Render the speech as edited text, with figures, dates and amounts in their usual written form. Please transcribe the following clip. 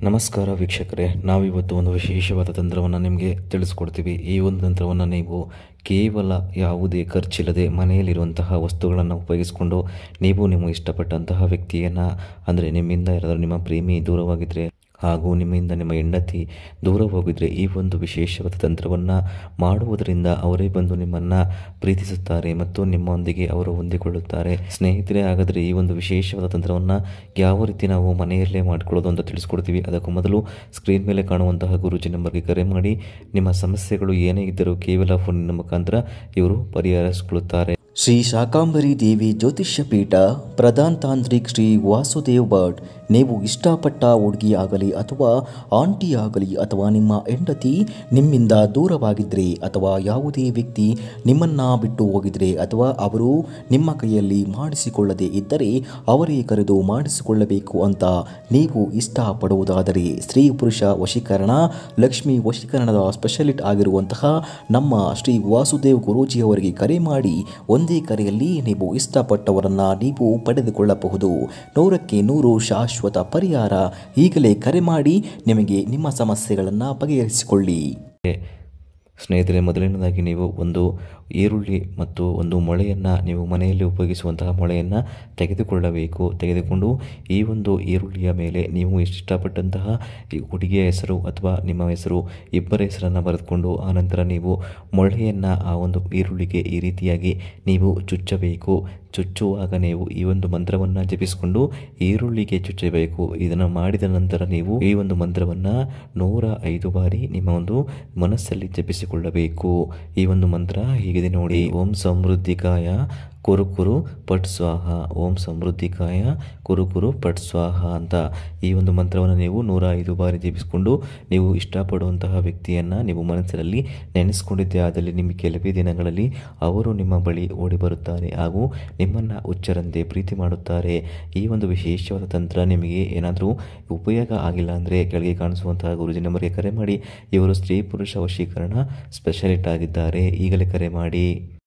ನಮಸ್ಕಾರ ವೀಕ್ಷಕರೇ, ನಾವಿವತ್ತು ಒಂದು ವಿಶೇಷವಾದ ತಂತ್ರವನ್ನು ನಿಮಗೆ ತಿಳಿಸ್ಕೊಡ್ತೀವಿ. ಈ ಒಂದು ತಂತ್ರವನ್ನು ನೀವು ಕೇವಲ ಯಾವುದೇ ಖರ್ಚಿಲ್ಲದೆ ಮನೆಯಲ್ಲಿರುವಂತಹ ವಸ್ತುಗಳನ್ನು ಉಪಯೋಗಿಸಿಕೊಂಡು ನೀವು ನಿಮಗೆ ಇಷ್ಟಪಟ್ಟಂತಹ ವ್ಯಕ್ತಿಯನ್ನು, ಅಂದರೆ ನಿಮ್ಮಿಂದ ಯಾರಾದರೂ ನಿಮ್ಮ ಪ್ರೇಮಿ ದೂರವಾಗಿದ್ದರೆ ಹಾಗೂ ನಿಮ್ಮಿಂದ ನಿಮ್ಮ ಹೆಂಡತಿ ದೂರ ಹೋಗಿದ್ರೆ ಈ ಒಂದು ವಿಶೇಷವಾದ ತಂತ್ರವನ್ನು ಮಾಡುವುದರಿಂದ ಅವರೇ ಬಂದು ನಿಮ್ಮನ್ನು ಪ್ರೀತಿಸುತ್ತಾರೆ ಮತ್ತು ನಿಮ್ಮೊಂದಿಗೆ ಅವರು ಹೊಂದಿಕೊಳ್ಳುತ್ತಾರೆ. ಸ್ನೇಹಿತರೆ, ಹಾಗಾದರೆ ಈ ಒಂದು ವಿಶೇಷವಾದ ತಂತ್ರವನ್ನು ಯಾವ ರೀತಿ ನಾವು ಮನೆಯಲ್ಲೇ ಮಾಡಿಕೊಳ್ಳೋದು ಅಂತ ತಿಳಿಸ್ಕೊಡ್ತೀವಿ. ಅದಕ್ಕೂ ಮೊದಲು ಸ್ಕ್ರೀನ್ ಮೇಲೆ ಕಾಣುವಂತಹ ಗುರೂಜಿ ನಂಬರ್ಗೆ ಕರೆ ಮಾಡಿ ನಿಮ್ಮ ಸಮಸ್ಯೆಗಳು ಏನೇ ಇದ್ದರೂ ಕೇವಲ ಫೋನಿನ ಮುಖಾಂತರ ಇವರು ಪರಿಹರಿಸಿಕೊಳ್ಳುತ್ತಾರೆ. ಶ್ರೀ ಶಾಕಾಂಬರಿ ದೇವಿ ಜ್ಯೋತಿಷ್ಯ ಪೀಠ ಪ್ರಧಾನ್ ತಾಂತ್ರಿಕ್ ಶ್ರೀ ವಾಸುದೇವ್ ಭಟ್. ನೀವು ಇಷ್ಟಪಟ್ಟ ಹುಡುಗಿ ಆಗಲಿ ಅಥವಾ ಆಂಟಿ ಆಗಲಿ ಅಥವಾ ನಿಮ್ಮ ಹೆಂಡತಿ ನಿಮ್ಮಿಂದ ದೂರವಾಗಿದ್ದರೆ ಅಥವಾ ಯಾವುದೇ ವ್ಯಕ್ತಿ ನಿಮ್ಮನ್ನು ಬಿಟ್ಟು ಹೋಗಿದ್ರೆ ಅಥವಾ ಅವರು ನಿಮ್ಮ ಕೈಯಲ್ಲಿ ಮಾಡಿಸಿಕೊಳ್ಳದೆ ಇದ್ದರೆ ಅವರೇ ಕರೆದು ಮಾಡಿಸಿಕೊಳ್ಳಬೇಕು ಅಂತ ನೀವು ಇಷ್ಟಪಡುವುದಾದರೆ ಸ್ತ್ರೀ ಪುರುಷ ವಶೀಕರಣ, ಲಕ್ಷ್ಮಿ ವಶೀಕರಣದ ಸ್ಪೆಷಲಿಸ್ಟ್ ಆಗಿರುವಂತಹ ನಮ್ಮ ಶ್ರೀ ವಾಸುದೇವ್ ಗುರೂಜಿಯವರಿಗೆ ಕರೆ ಮಾಡಿ ಒಂದೇ ಕರೆಯಲ್ಲಿ ನೀವು ಇಷ್ಟಪಟ್ಟವರನ್ನು ನೀವು ಪಡೆದುಕೊಳ್ಳಬಹುದು. 100ಕ್ಕೆ 100 ಶಾಶ್ವತ ಪರಿಹಾರ. ಈಗಲೇ ಕರೆ ಮಾಡಿ ನಿಮಗೆ ನಿಮ್ಮ ಸಮಸ್ಯೆಗಳನ್ನು ಬಗೆಹರಿಸಿಕೊಳ್ಳಿ. ಸ್ನೇಹಿತರೆ, ಮೊದಲನೇದಾಗಿ ನೀವು ಒಂದು ಈರುಳ್ಳಿ ಮತ್ತು ಒಂದು ಮೊಳೆಯನ್ನು, ನೀವು ಮನೆಯಲ್ಲಿ ಉಪಯೋಗಿಸುವಂತಹ ಮೊಳೆಯನ್ನು ತೆಗೆದುಕೊಂಡು ಈ ಒಂದು ಈರುಳ್ಳಿಯ ಮೇಲೆ ನೀವು ಇಷ್ಟಪಟ್ಟಂತಹ ಹುಡುಗಿಯ ಹೆಸರು ಅಥವಾ ನಿಮ್ಮ ಹೆಸರು ಇಬ್ಬರ ಹೆಸರನ್ನು ಬರೆದುಕೊಂಡು ಆನಂತರ ನೀವು ಮೊಳೆಯನ್ನು ಆ ಒಂದು ಈರುಳ್ಳಿಗೆ ಈ ರೀತಿಯಾಗಿ ನೀವು ಚುಚ್ಚಬೇಕು. ಚುಚ್ಚುವಾಗ ನೀವು ಈ ಒಂದು ಮಂತ್ರವನ್ನು ಜಪಿಸಿಕೊಂಡು ಈರುಳ್ಳಿಗೆ ಚುಚ್ಚಬೇಕು. ಇದನ್ನು ಮಾಡಿದ ನಂತರ ನೀವು ಈ ಒಂದು ಮಂತ್ರವನ್ನು 105 ಬಾರಿ ನಿಮ್ಮ ಒಂದು ಮನಸ್ಸಲ್ಲಿ ಜಪಿಸಿಕೊಳ್ಳಬೇಕು. ಈ ಒಂದು ಮಂತ್ರ ಹೀಗಿದೆ ನೋಡಿ: ಓಂ ಸಮೃದ್ಧಿಕಾಯ ಕುರುಕುರು ಪಟ್ ಸ್ವಾಹ, ಓಂ ಸಮೃದ್ಧಿಕಾಯ ಕುರುಕುರು ಪಟ್ ಸ್ವಾಹ ಅಂತ ಈ ಒಂದು ಮಂತ್ರವನ್ನು ನೀವು 105 ಬಾರಿ ಜಪಿಸಿಕೊಂಡು ನೀವು ಇಷ್ಟಪಡುವಂತಹ ವ್ಯಕ್ತಿಯನ್ನು ನೀವು ಮನಸ್ಸಿನಲ್ಲಿ ನೆನೆಸ್ಕೊಂಡಿದ್ದೆ ಆದಲ್ಲಿ ನಿಮಗೆ ಕೆಲವೇ ದಿನಗಳಲ್ಲಿ ಅವರು ನಿಮ್ಮ ಬಳಿ ಓಡಿ ಬರುತ್ತಾರೆ ಹಾಗೂ ನಿಮ್ಮನ್ನು ಹುಚ್ಚರಂತೆ ಪ್ರೀತಿ ಮಾಡುತ್ತಾರೆ. ಈ ಒಂದು ವಿಶೇಷವಾದ ತಂತ್ರ ನಿಮಗೆ ಏನಾದರೂ ಉಪಯೋಗ ಆಗಿಲ್ಲ ಅಂದರೆ ಕೆಳಗೆ ಕಾಣಿಸುವಂತಹ ಗುರುಜಿ ನಂಬರ್ಗೆ ಕರೆ ಮಾಡಿ. ಇವರು ಸ್ತ್ರೀ ಪುರುಷ ವಶೀಕರಣ ಸ್ಪೆಷಲಿಸ್ಟ್ ಆಗಿದ್ದಾರೆ. ಈಗಲೇ ಕರೆ ಮಾಡಿ.